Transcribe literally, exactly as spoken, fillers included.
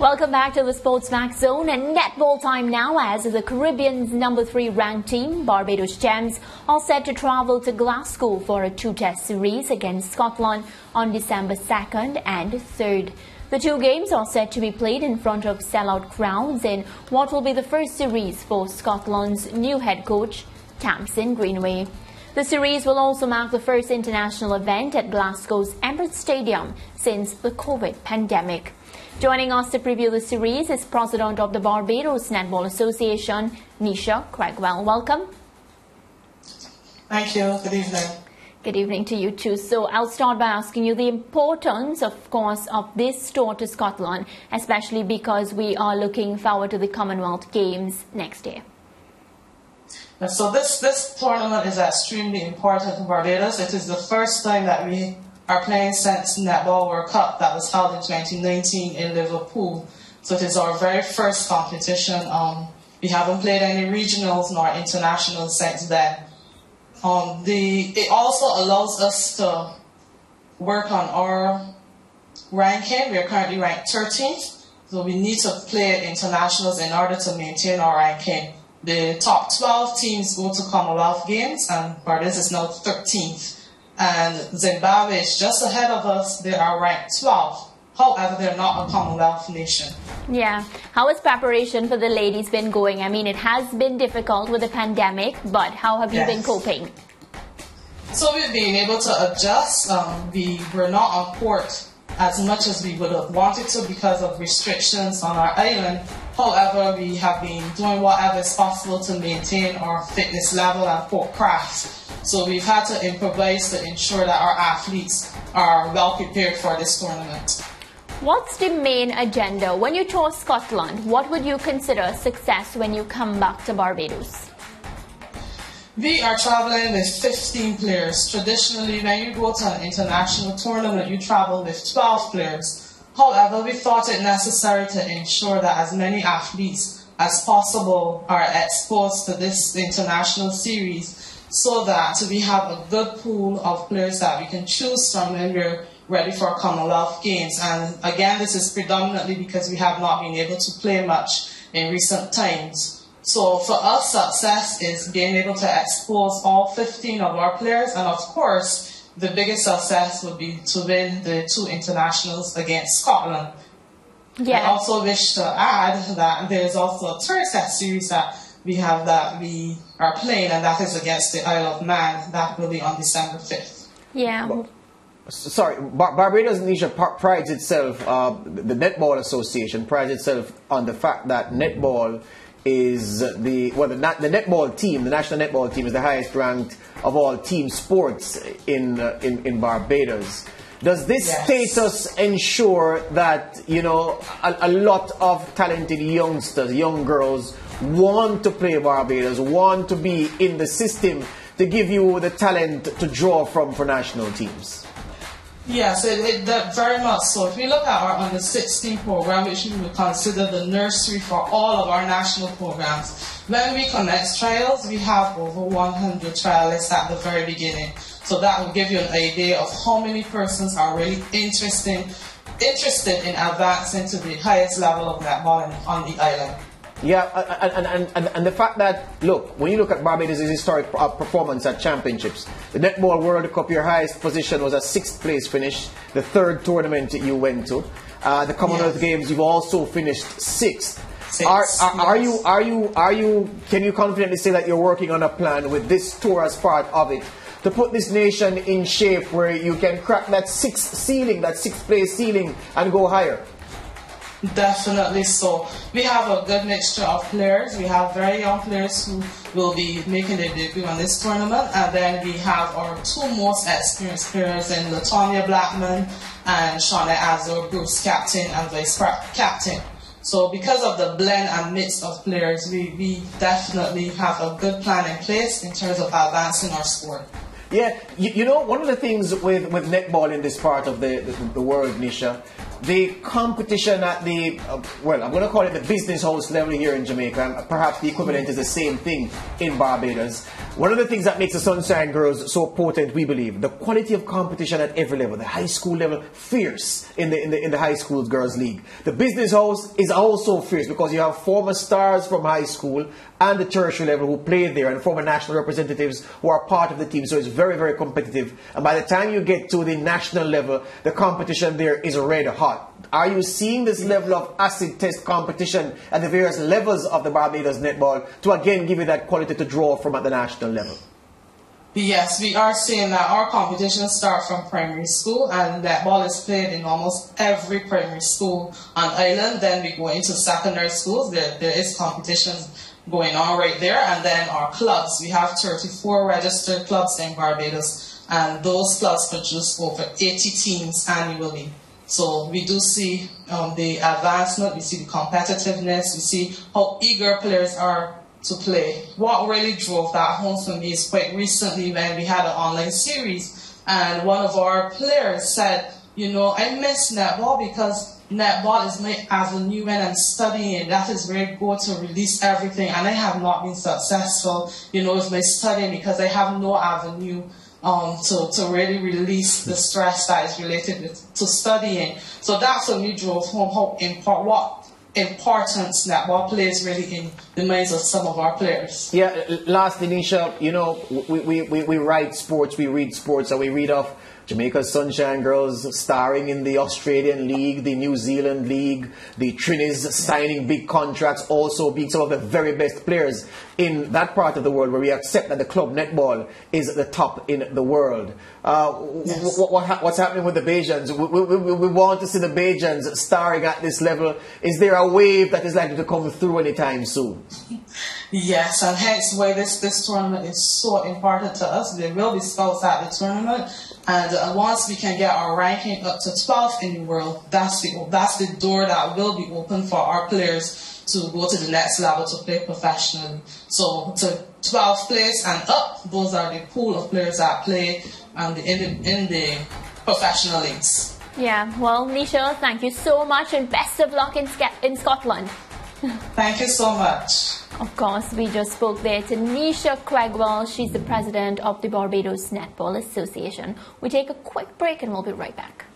Welcome back to the Sports Max Zone, and netball time now, as the Caribbean's number three ranked team, Barbados Gems, are set to travel to Glasgow for a two-test series against Scotland on December second and third. The two games are set to be played in front of sellout crowds in what will be the first series for Scotland's new head coach, Tamsin Greenaway. The series will also mark the first international event at Glasgow's Emirates Stadium since the COVID pandemic. Joining us to preview the series is President of the Barbados Netball Association, Nisha Cregwell. Welcome. Thank you. Good evening. Good evening to you too. So I'll start by asking you the importance, of course, of this tour to Scotland, especially because we are looking forward to the Commonwealth Games next year. So this, this tournament is extremely important for Barbados. It is the first time that we are playing since Netball World Cup that was held in twenty nineteen in Liverpool. So it is our very first competition. Um, we haven't played any regionals nor internationals since then. Um, the, it also allows us to work on our ranking. We are currently ranked thirteenth, so we need to play internationals in order to maintain our ranking. The top twelve teams go to Commonwealth Games, and Barbados is now thirteenth. And Zimbabwe is just ahead of us. They are ranked twelfth. However, they're not a Commonwealth nation. Yeah. How has preparation for the ladies been going? I mean, it has been difficult with the pandemic, but how have you yes. been coping? So we've been able to adjust. Um, we were not on court as much as we would have wanted to because of restrictions on our island. However, we have been doing whatever is possible to maintain our fitness level and court craft. So we've had to improvise to ensure that our athletes are well prepared for this tournament. What's the main agenda? When you tour Scotland, what would you consider success when you come back to Barbados? We are traveling with fifteen players. Traditionally, when you go to an international tournament, you travel with twelve players. However, we thought it necessary to ensure that as many athletes as possible are exposed to this international series so that we have a good pool of players that we can choose from when we're ready for Commonwealth Games. And again, this is predominantly because we have not been able to play much in recent times. So for us, success is being able to expose all fifteen of our players, and of course, the biggest success would be to win the two internationals against Scotland. Yeah. I also wish to add that there is also a third set series that we have that we are playing, and that is against the Isle of Man. That will be on December fifth. Yeah. But, sorry, Bar Barbados Nisha prides itself, uh, the Netball Association prides itself on the fact that netball is the, well, the, the netball team, the national netball team is the highest ranked of all team sports in, uh, in, in Barbados. Does this yes. status ensure that, you know, a, a lot of talented youngsters, young girls, want to play Barbados, want to be in the system to give you the talent to draw from for national teams? Yes, it, it that very much so. If we look at our under sixteen program, which we would consider the nursery for all of our national programs, when we commence trials, we have over one hundred trialists at the very beginning. So that will give you an idea of how many persons are really interested, interested in advancing to the highest level of netball on the island. Yeah, and, and, and, and the fact that, look, when you look at Barbados' historic performance at championships, the Netball World Cup, your highest position was a sixth place finish, the third tournament you went to. Uh, the Commonwealth yes. Games, you've also finished sixth. Six, are, are, are, yes. you, are, you, are you, can you confidently say that you're working on a plan with this tour as part of it to put this nation in shape where you can crack that sixth ceiling, that sixth place ceiling, and go higher? Definitely so. We have a good mixture of players. We have very young players who will be making their debut on this tournament, and then we have our two most experienced players in Latonia Blackman and Shauna Azor, Bruce captain and vice captain. So because of the blend and mix of players, we, we definitely have a good plan in place in terms of advancing our sport. Yeah, you, you know, one of the things with, with netball in this part of the, the, the world, Nisha, the competition at the, uh, well, I'm going to call it the business house level here in Jamaica, and perhaps the equivalent is the same thing in Barbados. One of the things that makes the Sunshine Girls so potent, we believe, the quality of competition at every level. The high school level, fierce in the in the in the high school girls league. The business house is also fierce because you have former stars from high school and the tertiary level who played there, and former national representatives who are part of the team. So it's very, very competitive. And by the time you get to the national level, the competition there is red hot. Are you seeing this level of acid test competition at the various levels of the Barbados netball to again give you that quality to draw from at the national level? Yes, we are seeing that our competitions start from primary school, and netball is played in almost every primary school on island. Then we go into secondary schools. There, there is competitions going on right there. And then our clubs. We have thirty-four registered clubs in Barbados, and those clubs produce over eighty teams annually. So we do see um, the advancement, we see the competitiveness, we see how eager players are to play. What really drove that home for me is quite recently when we had an online series, and one of our players said, you know, I miss netball because netball is my avenue when I'm studying. That is where I go to release everything, and I have not been successful, you know, with my studying because I have no avenue Um, to, to really release the stress that is related with, to studying. So that for me drove home how import, what importance netball plays really in the minds of some of our players. Yeah, lastly, Nisha, you know, we, we, we, we write sports, we read sports, and we read off Jamaica's Sunshine Girls starring in the Australian League, the New Zealand League, the Trinis signing big contracts, also being some of the very best players in that part of the world where we accept that the club netball is the top in the world. Uh, yes. what, what, what's happening with the Bajans? We, we, we want to see the Bajans starring at this level. Is there a wave that is likely to come through anytime soon? Yes, and hence why this, this tournament is so important to us. There will be scouts at the tournament, and uh, once we can get our ranking up to twelfth in the world, that's the, that's the door that will be open for our players to go to the next level to play professionally. So to twelfth place and up, those are the pool of players that play um, the, in, the, in the professional leagues. Yeah, well, Nisha, thank you so much, and best of luck in, in Scotland. Thank you so much. Of course, we just spoke there to Nisha Cregwell. She's the president of the Barbados Netball Association. We take a quick break and we'll be right back.